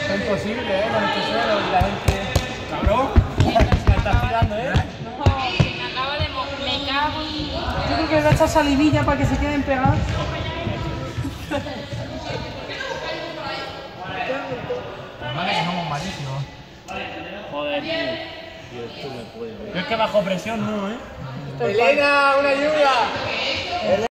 Es imposible, con este suelo y la gente... ¡Cabrón! Me estás tirando, No, me acabo de me cago. Yo creo que le voy a echar salivilla para que se queden pegados. Además que somos malísimos. Joder, tío. Dios, tú me puedes. Yo es que bajo presión no, ¿eh? Elena, una ayuda.